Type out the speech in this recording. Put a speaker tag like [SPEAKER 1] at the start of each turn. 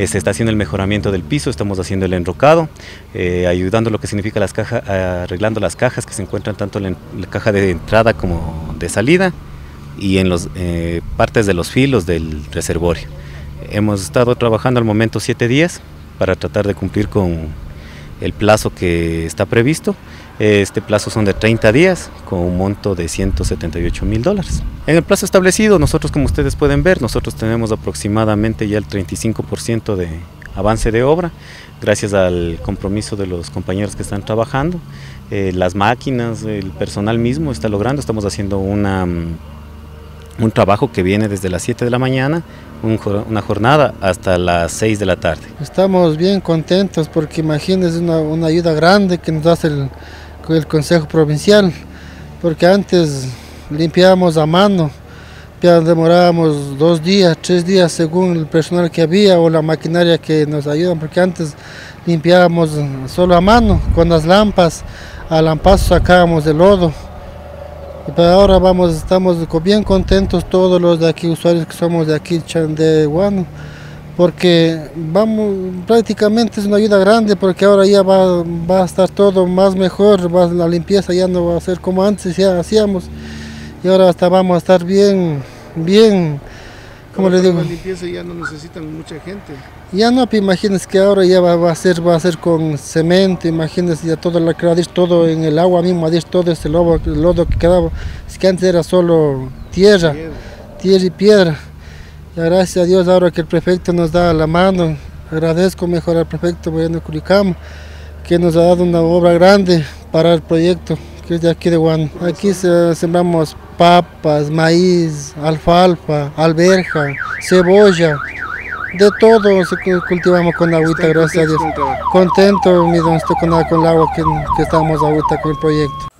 [SPEAKER 1] se está haciendo el mejoramiento del piso, estamos haciendo el enrocado, ayudando lo que significa las cajas, arreglando las cajas que se encuentran tanto en la caja de entrada como de salida y en las partes de los filos del reservorio. Hemos estado trabajando al momento 7 días para tratar de cumplir con el plazo que está previsto. Este plazo son de 30 días con un monto de $178.000. En el plazo establecido, nosotros, como ustedes pueden ver, nosotros tenemos aproximadamente ya el 35% de avance de obra, gracias al compromiso de los compañeros que están trabajando. Las máquinas, el personal mismo está logrando, estamos haciendo un trabajo que viene desde las 7 de la mañana, una jornada hasta las 6 de la tarde.
[SPEAKER 2] Estamos bien contentos porque imagínense una ayuda grande que nos hace el Consejo Provincial, porque antes limpiábamos a mano, ya demorábamos 2 días, 3 días según el personal que había o la maquinaria que nos ayudan, porque antes limpiábamos solo a mano, con las lampas, a lampazo sacábamos el lodo. Pero ahora estamos bien contentos todos los de aquí, usuarios que somos de aquí de Huánuco, porque prácticamente es una ayuda grande, porque ahora ya va a estar todo más mejor, la limpieza ya no va a ser como antes ya hacíamos, y ahora hasta vamos a estar bien, como le digo.
[SPEAKER 3] La limpieza ya no necesitan mucha gente.
[SPEAKER 2] Ya no, pues imagínense que ahora ya va a ser con cemento, imagínense ya todo todo en el agua mismo, todo ese lodo que quedaba, es que antes era solo tierra y piedra. Y gracias a Dios ahora que el prefecto nos da la mano, agradezco mejor al prefecto Mariano Curicamo, que nos ha dado una obra grande para el proyecto, que es de aquí de Huánuco. Aquí sembramos papas, maíz, alfalfa, alberja, cebolla. De todo cultivamos con agüita, gracias a Dios. Contento, estoy con el agua que estamos ahorita con el proyecto.